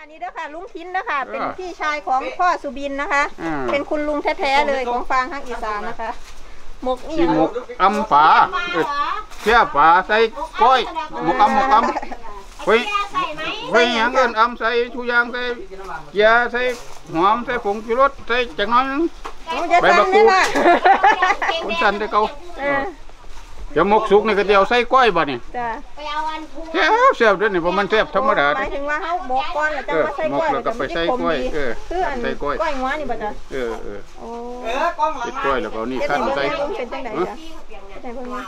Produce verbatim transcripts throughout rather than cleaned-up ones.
นี่เด้อค่ะลุงทิ้นนะคะเป็นพี่ชายของพ่อสุบินนะคะเป็นคุณลุงแท้ๆเลยของฟางทางอีสานนะคะหมกนี่หมกอำฝาเชี่ยฝาใส่ก้อยหมกอำหมกอำเฮ้ยเฮ้ยอย่างเงินอำใส่ชูยางใส่เกี๊ยใส่หอมใส่ผงชูรสใส่จักน้อยนึงใบมะกรูดคุณสันได้เกาเดี๋ยวหมกสุกนี่ก็เดียวใส่ก้อยบ่เนี่ยแซ่บแซ่บด้วยนี่เพราะมันแซ่บธรรมดาหมายถึงว่าเขาหมกก้อนแล้วจะมาใส่ก้อยแล้วก็ไปใส่ก้อยเออใส่ก้อยก้อยหัวนี่บ่จ้ะเออเออติดก้อยแล้วก็นี่ขั้นใส่เป็นจังไดจ้ะใส่เพิ่นมา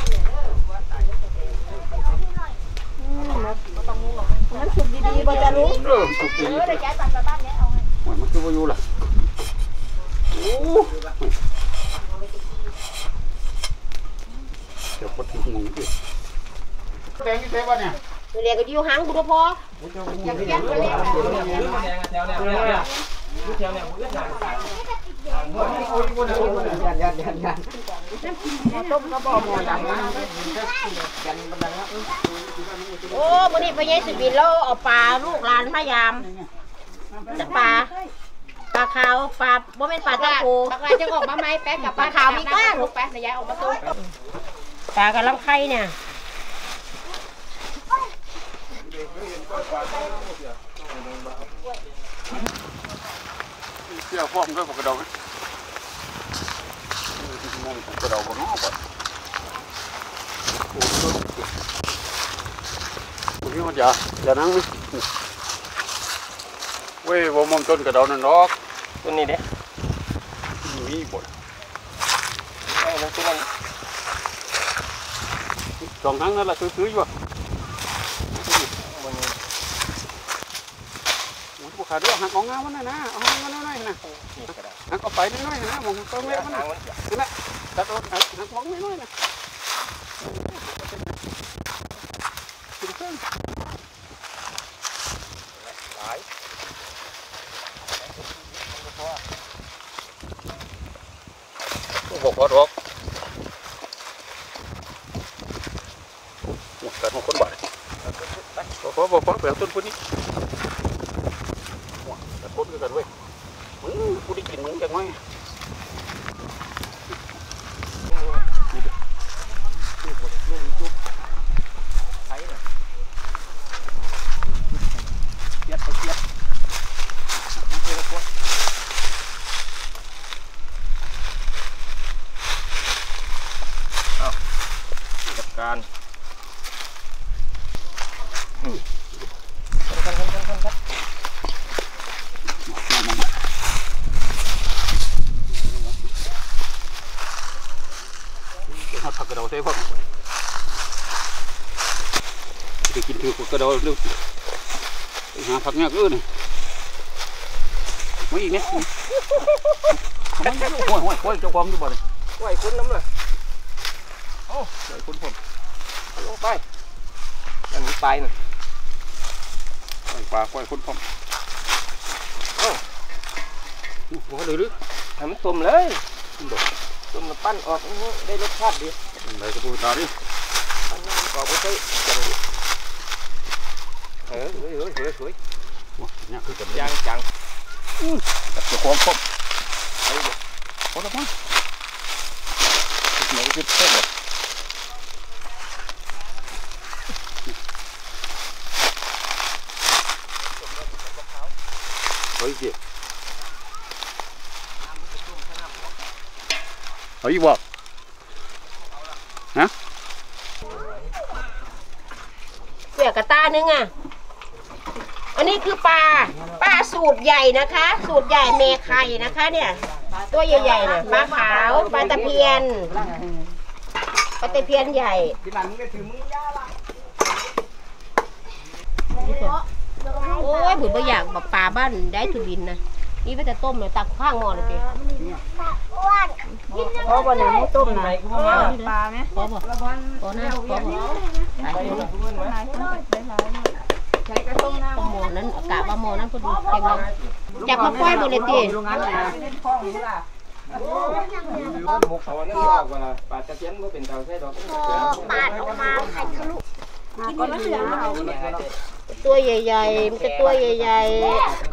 มันสุกดีๆบ่จ้ะลุงเออสุกดีเออได้แกตัดไปบ้านเนี้ยเอาไงมันคือบ่อยู่ล่ะโอ้เดี๋ยวพอถึงหมูดิแดงนี่เท่ป่ะเนี่ยเรียกก็อยู่หางบุตรพออยากเลี้ยงเลยโอ้วันนี้ไปยัยสุบินแล้วเอาปลาลูกหลานพยายามจะปลาปลาขาวปลาบ่เป็นปลาตะโกปลาจะออกมาไหมแป๊กกับปลาขาวมีก้างลูกแป๊กนายยายออกมาตู้ปลากำลังไข่เนี่ยเสี่ยวฟ้อมก็กระดองมองกระดองบนน้องก่อนโอ้โหคุณพี่มันอย่าอย่านั่งนี่เว้ยบ่มองต้นกระดองนั่นหรอกต้นนี้เด้มีบ่ไอ้นั่นต้นนั้นสองครั้งนั่นแหละซื้อๆอยู่บุคคลเดียวหักของงามันนะเอาหักมันน้อยๆนะหักเอาไปน้อยๆนะมองต้นเล็กมันนั่นแหละตัดเอาหักของน้อยๆนะถึงเส้นหลายบอกว่าดอกแต่ของคนบ่อยบอกว่าบอกว่าเปลี่ยนต้นพุ่นนี้แต่ต้นกันเว้ยมึงกูได้กินมึงจังไงการคันคันคันคันคันเขาถักกระดาษเท่พอจะกินถือกระดาษเรื่องหาผักเงี้ยก็นี่ไม่อีกเนี่ยไม่ห้อยห้อยห้อยเจ้าความดูบ่เลยห้อยคุ้นน้ำเลยโอ้ห้อยคุ้นผมลงไปนั่นมีปลายน่ะปลาห้อยคุ้นผมโอ้หัวเลยหรือทำมันต้มเลยต้มแล้วปั้นออกได้รสชาติดีไหนกระปุกตาดิปั้นน้ำกรอบไปใส่จังเออสวยสวยสวยสวยเนี่ยคือกับยางจังกับเจ้าของผมเอาดิพอแล้วมั้งไหนคือเส้นแบบเฮ้ยจีเอาอีกบ่ฮะเปลือกกระต้านึงอ่ะอันนี้คือปลาปลาสูตรใหญ่นะคะสูตรใหญ่เมไข่นะคะเนี่ยตัวใหญ่ๆน่ะปลาขาวปลาตะเพียนปลาตะเพียนใหญ่โอ้ยผมไม่อยากแบบปลาบ้านได้ทุบินนะนี่ก็จะต้มเลยตักข้างหม้อเลยพี่พอบ่เนี่ยมันต้มไหนปลาไหมพอบ่พอนะพอบ่ใส่ใช้กระต้มน้ำหม้อนั้นอากาศว่าหม้อนั้นพอดีเต็มเลยจับมาปล่อยหมดเลยตีหมกเขาเนี่ยออกมาปลาตะเพียนก็เป็นเต่าใช่ดอกปาดออกมาไข่ทะลุกินมะเขือเอาตัวใหญ่ๆมันจะตัวใหญ่ๆ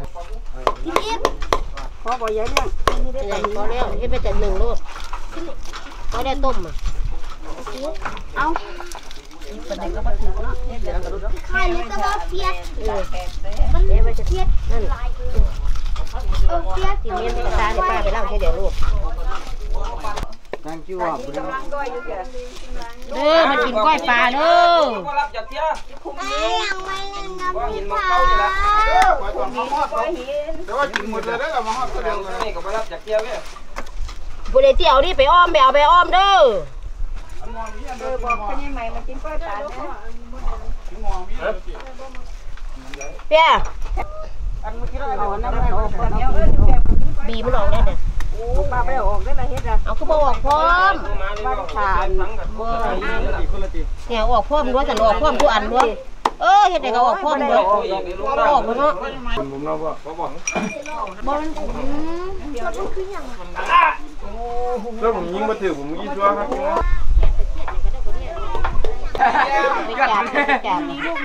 พอบ่ใหญ่เรื่องใหญ่พอแล้วให้ไปแต่หนึ่งโลดพอได้ต้มอ่ะเอาเป็นก็มาถึงเนาะไข่มันก็บอกเพี้ยนเออมันเดี๋ยวมันจะเพี้ยนนั่นเออเพี้ยนที่เมียนภาษาเดี๋ยวป้าไปเล่าให้เดี๋ยวลูกนั่งจิ้วอ่ะเด้อมันกินก้อยปลาเด้อก็รับจากเที่ยไอ้ยังไม่เล่นน้ำว่าหินผมาาเก้านี่ละปล่อยก่อนมาฮอดแต่ว่ากินหมดเลยแล้วมาฮอดก็เดี๋เดี๋ยยว วนี่ก็ไปรับจากเที่ยเว้ยบุเรที่เอาดิไปอ้อมไปเอาไปอ้อมเด้อเออบอกคนยังใหม่มากินกล้วยปลานะเปี้ยเอาน้ำมันออกก่อนเดี๋ยวเออเดี๋ยวบีมันออกได้เนี่ยปลาไปออกได้ละเฮ็ดอ่ะเอาคือบ่ออกพร้อมมาทานบ่เนี่ยออกพร้อมด้วยแต่ออกพร้อมทุกอันด้วยเออเฮ็ดได้ก็ออกพร้อมด้วยออกบ่เนาะผมเราบ่บ่บอกบ่มันแล้วผมยิงมาถือผมยิงชัวครับไปจับไปจับ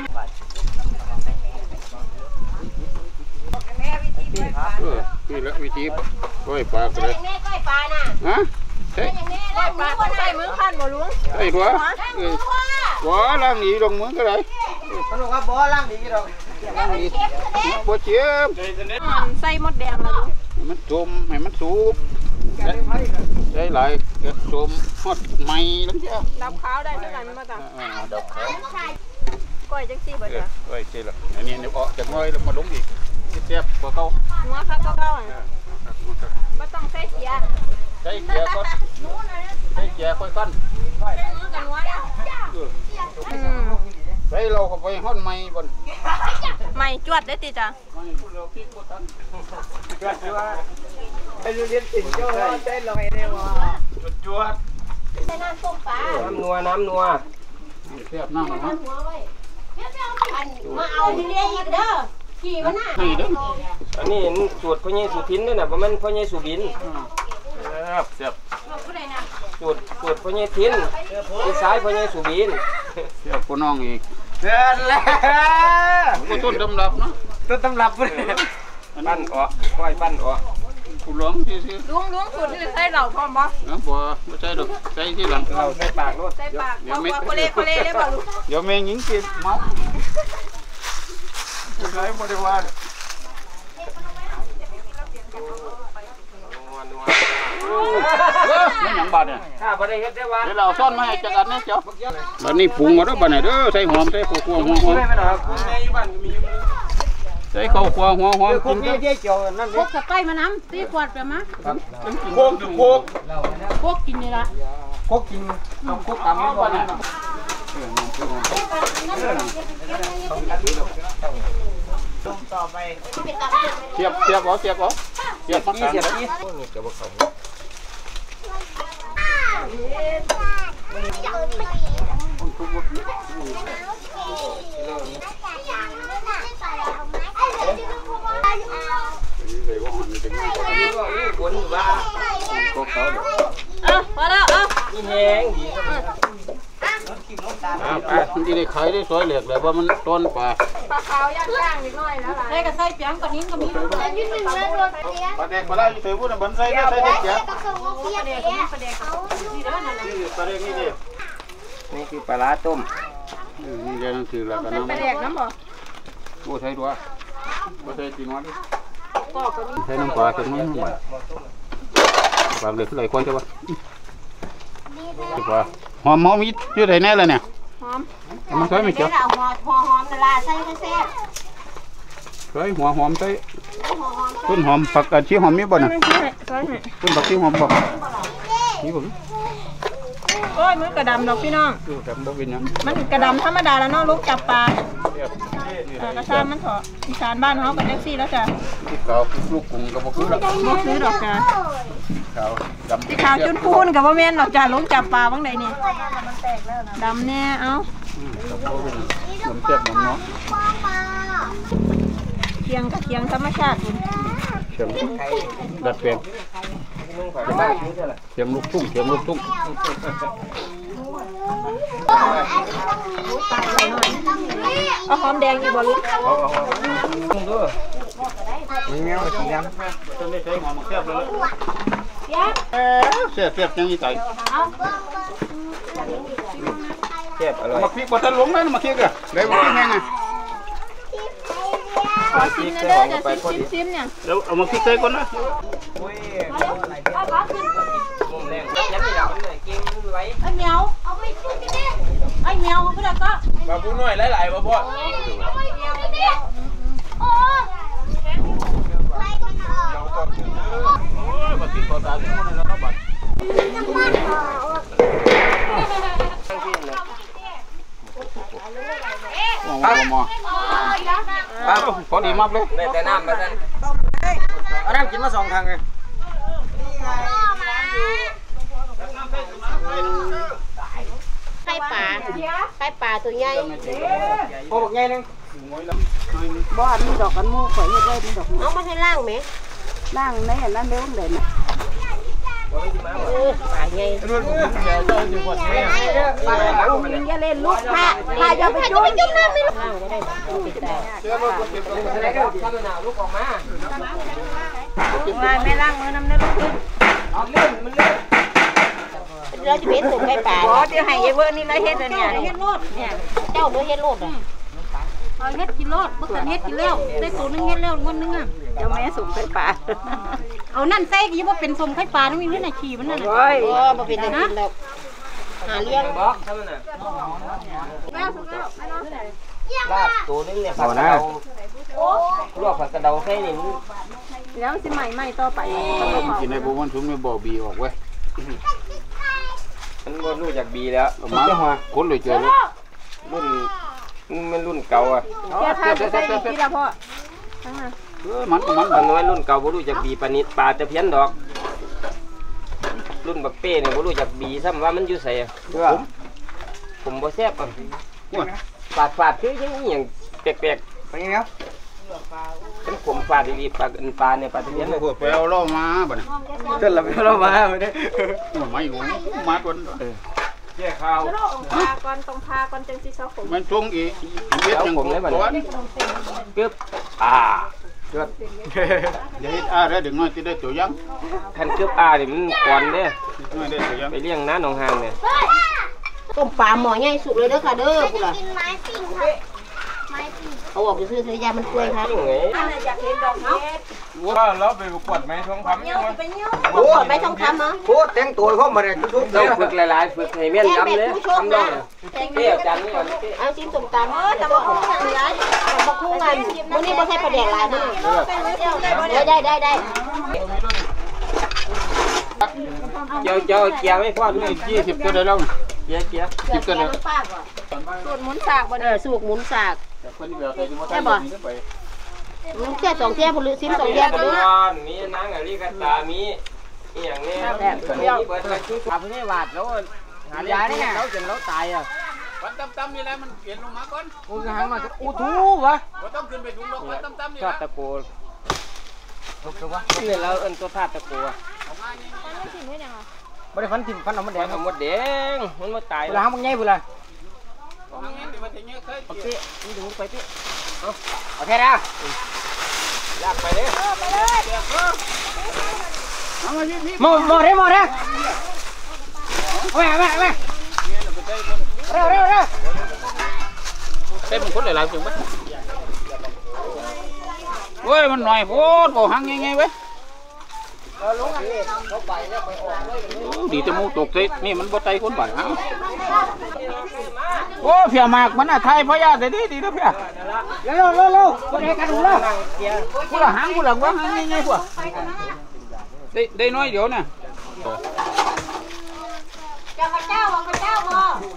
เออนี่แหละวิธีก้อยปลาก็เลยแม่ก้อยปลาน่ะฮะใช่อย่างนี้ล้างมือบ่ได้มือคันบ่ลุงใช่หัวเออหัวล่างหนีลงมือก็ได้สนุกครับบ่ล่างดีดอกล่างหนีบ่เจ็บใส่มดแดงมาลุงให้มันจมให้มันสุกใช้หลายเกิดจมฮอดใหม่แล้วจ้ะดับขาวได้ด้วยกันมาจ้ะอ่าดับขาวก้อยจังซี่บ่เออจ้ะก้อยเจ็บละอันนี้เดี๋ยวออกจากน้อยแล้วมาลงอีกเจ็บกว่าเก่าหัวคักเก่าๆอ่ะบ่ต้องใส่เสียใช้เกียร์ก่อนใช้เกียร์ค่อยขั้นกันหัวแล้วเอออืมใช้เราเข้าไปฮอดใหม่บนไม่จวดได้ติจ้ะไม่พูดเราคิดบ่ทันไอ้เรียนติ่งเจ้าใจลอยได้ว่าจวดใส่น้ำต้มปลาน้ำนัวน้ำนัวเสียบน้ำนะหัวไว้อันมาเอาที่เลี้ยงอีกเด้อขี่มันน่ะนี่เด้ออันนี้สูตรพ่อใหญ่สุทินด้วยนะบ่แม่นพ่อใหญ่สุบินครับเสียบสูตรสูตรพ่อใหญ่ทินที่ซ้ายพ่อใหญ่สุบินเสียบกูน้องอีกเดินแล้วกูต้นดำรับเนาะต้นตำรับเลยปั้นออกก้อยปั้นออกกูหลวงซื่อลุงลุงสูตรนี่ใส่เหล่าพร้อมบ่ๆนะบ่บ่ใช่ดอกใส่ที่หลังเราใส่ปากรถใส่ปากบ่ว่าโคเลโคเลได้บ่ลุงเดี๋ยวแม่งยิงกินเมาใช้บริวารนัวนัวไม่หยังบาดเนี่ยถ้าบ่ได้เฮ็ดได้ว่าเดี๋ยวเราซ่อนมาให้จักอันนะเจ้าบัดนี้ปรุงเอาเด้อบัดนี้เด้อใส่หอมใส่ข้าวคั่วหัวหอมไม่หรอกคุณแม่อยู่บ้านก็มีอยู่ใส่ข้าวคั่วหัวหอมคุกิณนพี่เด้อเจ๊เกี่ยวนั่นพกกับไก่มาน้ำตีขวดไปมะโคกถึงโคกพกกินนี่ละโคกกินเอาโคกตำไม่บ่เนี่ย ต่อไปเสียบเสียบเอาเสียบเอาเสียบมายี่กันเสียบยี่นี่กระบอกเขาใส่ว่าหอมนี่เป็นไงนี่บนว่าพวกเขาเด้อเอาพอแล้วเอานี่แหงดีครับอ่าปลามันสิได้ขายได้สวยเหลือกแล้วว่ามันต้นปลาปลาขาวย่างๆนิดหน่อยแล้วล่ะใส่กับใส่เปียงกับนิ้นกับมีลูกยืนหนึ่งเลยโดนเพี้ยนปลาแดกปลาได้อยู่เถอะพุ่นน่ะบันใส่ได้ใส่ได้เสียกระส่งเพี้ยนเพี้ยนเอานี่เด้อนั่นน่ะนี่ปลาแดกนี่ดินี่คือปลาร้าต้มเออนี่เดี๋ยวนั่นถือแล้วกันเป็นน้ำไปแดกน้ำบ่โอ้ใส่ตัวบ่ใส่ตีนวดดิใส่น้ำปลาใส่น้ำหวานปลาเหลือกไหลควันจ้ะวะปลาหอมหอมอีอยู่ไหนแน่เลยเนี่ยหอมมันใส่ไม่เจ้าเอาหัวหัวหอมละลาใส่ให้แซ่บใส่หัวหอมใส่ต้นหอมผักกาดชีหอมมีบ่น่ะไม่ใช่ใช่ไหมต้นผักชีหอมบ่นี่บ่โอ้ยมันกระดำดอกพี่น้องดูแต่บ่เป็นหยังมันกระดำธรรมดาแล้วเนาะลูกจับปลาเรียบเออกระชามมันเถอะอีสานบ้านเขากับแท็กซี่แล้วจ้ะที่ขาวลูกกุ้งก็บ่คือละบ่ซื้อดอกจ้ะขาวดำที่ขาวจุนพูนกับว่าแม่นดอกจ้ะลูกจับปลาบ้างใดนี่ดำแน่เอ้าน้ำแซ่บน้ำเนาะเคียงกับเคียงธรรมชาติคุณเสียงดัดแปลงเสียงลูกทุ่งเสียงลูกทุ่งใส่หน่อยเอาหอมแดงอีกบ่ลูกเอาเอาเอาต้องดูไม่แมวสีดำต้นได้ใช้หอมแซ่บเลยเออแซ่บแซ่บจังยี่ไตแซ่บอร่อยมาพริกบัตรหลวงเลยมาพริกอ่ะเลยมาแห้งอ่ะขอชิมเด้อจะชิมชิมเนี่ยเดี๋ยวเอามาพริกใส่ก่อนนะมุมแรงยัดไม่ได้เลยเกมมันไว้ไอ้เหมียวไอ้เหมียวเขาจะก็ปลาปูน้อยหลายๆบ่พ่อโอ้ไรกันเถอะโอ้ยมาพริกขอตาถึงมันแล้วบัตรน้ำมันเหรอมองมองพอดีมากเลยได้แต่น้ำมาท่านเอาน้ำกินมาสองทางเลยไข่ปลาไข่ปลาตัวใหญ่โอ้บอกไงนึงบ่อันนี้ดอกกันมูข่อยเฮ็ดไว้เป็นดอกเอามาให้ล่างไหมล่างในอันนั้นเด้อเด่นน่ะเออปลาใหญ่รุ่นผมเดี๋ยวจะอยู่บนแม่ปลาหลังมันอย่าเล่นลูกพาพาอย่าไปจุ่มจุ่มน้ำไม่ล่างก็ได้ติดได้เชื่อว่าคนเก็บตรงไหนก็ทำหนาวลูกออกมามาแม่ล่างมือน้ำได้ลูกเอาเลื่อนมันเลื่อนเราจะเป็นตัวไข่ปลาบ่เดี๋ยวให้ยายเบิ่นี่ละเฮ็ดอันเนี้ยเฮ็ดโลดเนี่ยเจ้าด้วยเฮ็ดโลดอ่ะเอาเฮ็ดกินโลดเมื่อกี้เฮ็ดกินแล้วได้ตัวนึงเฮ็ดแล้ววันนึงอ่ะเดี๋ยวแม่ส่งไปป่าเอานั่นใส่กี่ว่าเป็นสมไข่ปลานี่มีเรื่องไหนขี่มันนั่นโอ้ยโอ้บ่เป็นอันกินแล้วหาเลี้ยงบอกทำหนาวลาบตัวนึงเนี่ยผักกระเดาลวกผักกระเดาใส่นี่แล้วสิใหม่ใหม่ต่อไปกินในบุ้งมันชุ่มในบ่อบีออกเว้ยมันก็รู้จักบีแล้วมาคนเลยเจอเลยรุ่นมันรุ่นเก่าอ่ะแค่ทานใส่อีกทีละพ่อเออมันก็มันมันน้อยรุ่นเก่าบ่รู้จักบีปานิดปลาตะเพียนดอก รุ่นบักเป้เนี่ยบ่รู้จักบีซ้ำว่ามันอยู่ใส่ผมผมบ่แซ่บอ่ะฝาดฝาดคือยังอีหยังแปลกๆไปยังไงครับเป็นผมฝาดดีๆปลาปลาเนี่ยปลาตะเพียนเนี่ยพวกไปเอาล่อมาบ่เนี่ยเต้นละไปเรามาไม่ได้มาอยู่มาตัวนี้แย่ข้าวพาก่อนต้องพาก่อนจังสิเซาผมมันชงอีกเบ็ดยังผมเลยบ่เนี่ยกึบอ่าเกือบเดี๋ยวอ่าได้ดึงน้อยที่ได้ตัวยังคันกึบอ่านี่มันก่อนเด้น้อยได้ตัวยังไปเลี้ยงน้าหนองหางเนี่ยต้มปลาหม้อใหญ่สุกเลยเด้อค่ะเด้อพุ่นล่ะกินไม้ปิ้งค่ะไม้ปิ้งเอาออกซื้อๆยามันเปื่อยค่ะยังไงอยากเห็นดอกเฮ็ดว่าเราไปประกวดไหมทองคำเหี่ยวไปเหี่ยวบ่กดใบทองคำเหรอโอ้แต่งตัวเข้ามาเนี่ยทุกเราฝึกหลายๆฝึกให้แม่นยำเลยทำได้เปี้ยจันนี่ก่อนเอาจิ้มส้มตำเออตำบักหุ่งอย่างไรตำบักหุ่งกันมื้อนี้บ่ใส่ปลาแดกหลายมื้อได้ได้ได้ได้เจ้าเจ้าเกียร์ไม่พอด้วยยี่สิบตัวได้แล้วเกียร์เกียร์สิบตัวแล้วสูตรหมุนสากบ่เออสูกหมุนสากคนที่แบบใส่ที่มาใส่ไปมันแค่สองเที่ยบ่หรือซิมสองเที่ยบ่หรือมีนางอะไรกันตามีอย่างนี้มีเปิดอะไรชุดขาพี่วาดแล้วหายาเนี่ยเราจนเราตายอ่ะวันตั้มๆนี่แหละมันเปลี่ยนลงมาก่อนกูจะหันมาจะอู้ทูวะบ่ต้องขึ้นไปถุงหรอกวันตั้มๆนี่ชอบนะตะโกนถูกวะนี่เราเอิ้นตัวธาตุตะโกนบ่ได้ฟันทิ่มฟันเอามันแดแดงงมดแดงมันมาตายเวลามันใหญ่พุ่นล่ะทางนี้ที่ว่าที่นี่เคยโอเคนี่ดูไปพี่โอเคแล้วลากไปเลยเอามาพี่หมดหมดเด้หมดเด้เอาไปเอาไปเอาไปเร็วเร็วเร็วเต็มคนหลายๆจังบ่เว้ยมันหน่อยโพดบ่หังยังไงเว้ยดีแต่มูตกใส่นี่มันบ่ไตคนบาดฮะโอ้เพียมากมันน่ะไทยพญาได้ดีดีนะเพียเร็วเร็วเร็วบ่ได้กันดูแล้วกูละหางกูละว่าหางยังไงกว่าได้ได้น้อยเดี๋ยวน่ะเจ้าพระเจ้าบอกพระเจ้าบ่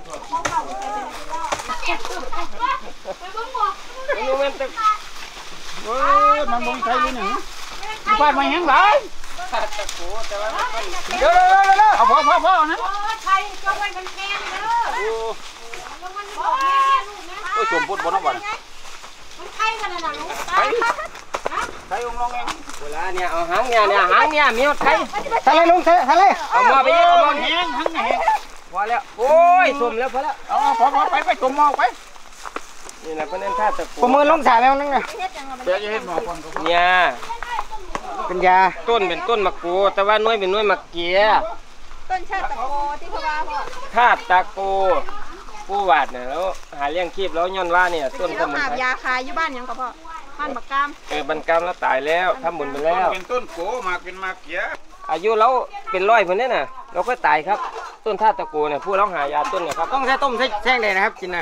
นี่มันตะเอ้ยมันบ่ใช่เลยนี่กูฟาดมาแฮงหลายตะโกแต่ว่าเดี๋ยวๆๆๆเอาพอพอๆนะไทยเจ้าไว้มันแกงเด้อโอ้มันบอกแม่ลูกนะโอ้ยสมพุทธบ่เนาะบัดมันไข่กันน่ะลูกไข่ไข่องลงเองเวลาเนี่ยเอาหางเนี่ยเนี่ยหางเนี่ยมีหดไข่ทะเลลงทะเลเอามาไปเอามาแฮงหังแฮงพอแล้วโอ้ยสมแล้วพอแล้วเอาพอๆไปไปจมหม้อไปนี่แหละเพิ่นเอิ้นท่าตะโกผมมือลงสายแล้วนึงนะเดี๋ยวจะเฮ็ดหมอก่อนก็เนี่ยเป็นยาต้นเป็นต้นมะกรูดแต่ว่าน้อยเป็นน้อยมะเกียต้นชาติตะโกที่เขาว่าพ่อธาตุตะโกผู้วาดเนี่ยแล้วหาเลี้ยงชีพแล้วย้อนว่าเนี่ยต้นที่สเรามุนหาบไพรยาคายอยู่บ้านยังก็พ่อบ้านบักกามเออบันกรรมแล้วตายแล้วทำบุญไปแล้วเป็นต้นโกมาเป็นมาเกียอายุเราเป็นร้อยคนนี้น่ะเราก็ตายครับต้นธาตุตะโกเนี่ยผู้ร้องหายาต้นเนี่ยครับต้องใช้ต้มใช้แช่งเลยนะครับกินนะ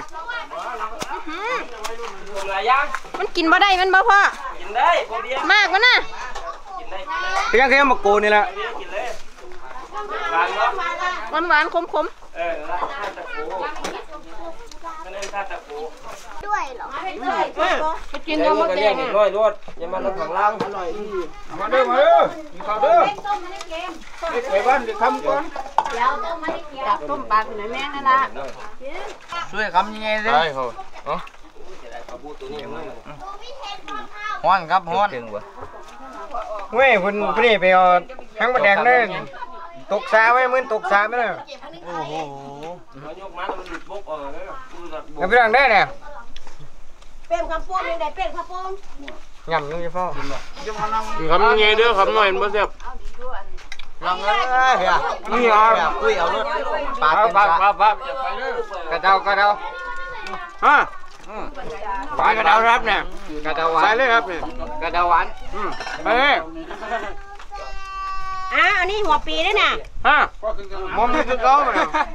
หลายอย่างมันกินบ่ได้มันบ่พ่อกินได้พวกเดียวมากวะน่ะกินได้กินได้เป็นยังไงมะกรูดนี่แหละกินเลยหวานเนาะหวานหวานๆคมคมเออธาตุตะโกนั่นธาตุตะโกด้วยเหรอไปกินยำมดแดงอ่ะอ่ะร้อยรวดอย่ามาลงข้างล่างมาเด้อมาเด้อกินข้าวเด้อไปบ้านไปทำก่อนจับต้มปลาเป็นแม่นั่นละช่วยคำยังไงสิได้เหรอฮ้อนครับฮ้อนเว้ยคุณพี่ไปเอาทั้งมะแดงเลยตกสาไว้มือตกสาไปเลยโอ้โหเขายกมาแล้วมันหลุดบกออกเลยแล้วพี่ดังได้เนี่ยเป็นข้าวปุ้นยังไงเป็นข้าวปุ้นยำนึงจะพ่อคำยังไงเด้อคำหน่อยมันบ่แซ่บลองเลยเฮียนี่อ่ะคุยเอารถปาปาดปาปาปาอย่าไปเด้อกระเดากระเดาฮะปาดกระเดาครับเนี่ยกระเดาหวาใส่นเลยครับนี่กระเดาหวานอืมไปเลยอ่ะอันนี้หัวปีด้วยน่ะฮะมอมที่สุดแล้วมัน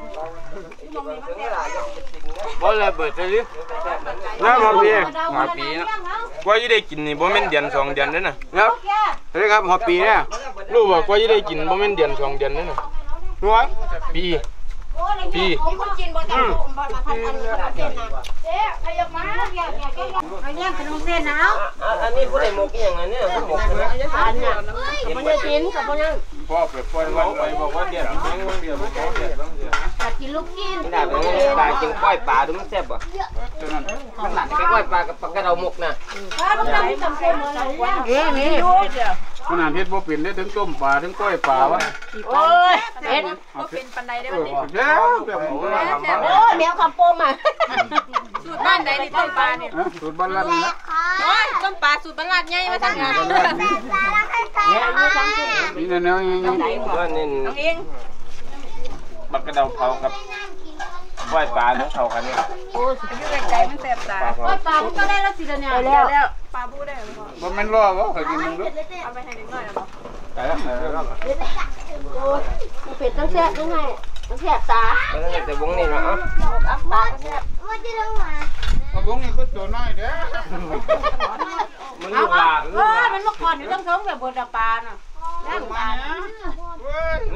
บ่เลยเบิดเลยดิน้ำหอมปีหอมปีนะกว่าจะได้กินนี่บ่แม่นเดือนสองเดือนเด้อนะครับเฮ้ยครับหอมปีเนี่ยรู้บ่กว่าจะได้กินบ่แม่นเดือนสองเดือนเด้อนะรู้ไหมปีปีมีคนกินบ่จังบ่มาพันอันนี้เส้นนะเจ๊ขยับมาเนี่ยเนี่ยแกเอาย่างขนมเส้นนะอันนี้ผู้ใดหมกอย่างนั้นเนี่ยผู้หมกเนี่ยอันเนี่ยมันจะกินกับพวกนั้นพ่อไปปล่อยวันไปบอกว่าเดือนแม่งวันเดียวบ่พอเดือนต้องเดือนกัดกินลูกกินได้เป็นไงปลากินกล้อยปลาดูมันแซ่บป่ะตัวนั้นมันหลังไปกล้อยปลากับปลากระเดาหมกน่ะถ้ามันทำจำเป็นเหมือนกันว่านี่นี่ขนาดเฮ็ดบ่เป็นได้ถึงต้มปลาถึงก้อยปลาวะโอ้ยเป็นบ่เป็นปันใดได้เอบ่อนี่แล้วแบบโอ้โอ้ยแมวขับโปมอ่ะสูตรบ้านใดนี่ต้มปลาเนี่ยสูตรบ้านเรานี่นะโอ้ยต้มปลาสูตรบ้านลาดใหญ่มาทางงานนี่แนวๆยังก็นี่น้องเองปลากระเดาเผากับกล้อยปลาเนื้อเผากันเนี่ยอยู่ไกลๆมันแซ่บตาปลาเผาปลาก็ได้แล้วสิเนี่ยไปแล้วแล้วปลาบูได้บ่พ่อบ่แม่นรอบ่เคยกินมึงดูเอาไปให้เด็กน้อยแล้วบ่ไปแล้วไปแล้วเป็ดต้องแซ่บยังไงต้องแซ่บตาแล้วแต่วงนี่เนาะอับตาก็แซ่บว่าจะลงมาเอาวงนี้ก็ตัวน้อยเด้อมันลูกหลานเออมันเมื่อก่อนอยู่ต้องท้องแบบบนปลาน่ะย่างปลาเว้ย